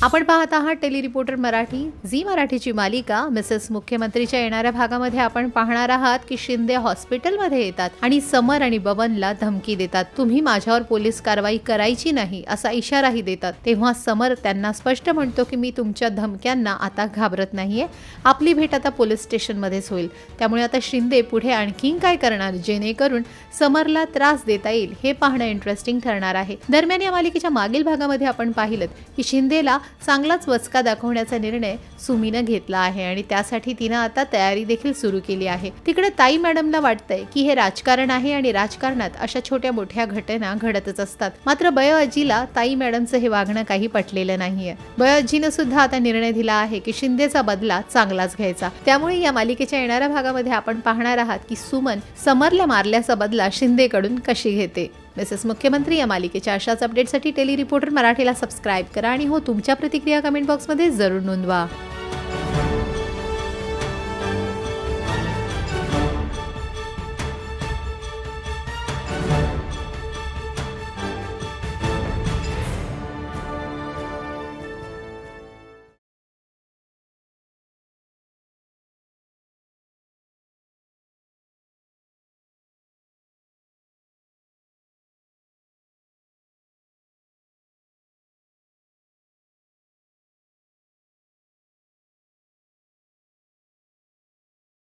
आपण पाहत आहात टेली रिपोर्टर मराठी, झी मराठीची मालिका मिसेस मुख्यमंत्रीच्या येणाऱ्या भागामध्ये आपण पाहणार आहात की शिंदे हॉस्पिटलमध्ये येतात आणि समर आणि बबनला धमकी देतात. तुम्ही माझ्यावर पोलीस कारवाई करायची नाही असा इशाराही देतात. तेव्हा समर त्यांना स्पष्ट म्हणतो की मी तुमच्या धमक्यांना आता घाबरत नाहीये. आपली भेट आता पोलीस स्टेशनमध्येच होईल. त्यामुळे आता शिंदे पुढे आणखीन काय करणार जेणेकरून समरला त्रास देता येईल हे पाहणं इंटरेस्टिंग ठरणार आहे. दरम्यान या मालिकेच्या मागील भागामध्ये आपण पाहिलं की शिंदेला चांगलाच वचका दाखवण्याचा निर्णय सुमीनं घेतला आहे आणि त्यासाठी तिनं आता तयारी देखील सुरू केली आहे. तिकडे ताई मॅडमला वाटतंय की हे राजकारण आहे आणि राजकारणात अशा छोट्या मोठ्या घटना घडतच असतात. मात्र बयाजीला ताई मॅडमचं हे वागणं काही पटलेलं नाहीये. बयाजीनं सुद्धा आता निर्णय दिला आहे की शिंदेचा बदला चांगलाच घ्यायचा. त्यामुळे या मालिकेच्या येणाऱ्या भागामध्ये आपण पाहणार आहात की सुमन समरला मारल्याचा बदला शिंदेकडून कशी घेते. मिसेस मुख्यमंत्री या मालिकेच्या अशाच अपडेटसाठी टेली रिपोर्टर मराठीला सबस्क्राईब करा आणि हो तुमच्या प्रतिक्रिया कमेंट बॉक्समध्ये जरूर नोंदवा.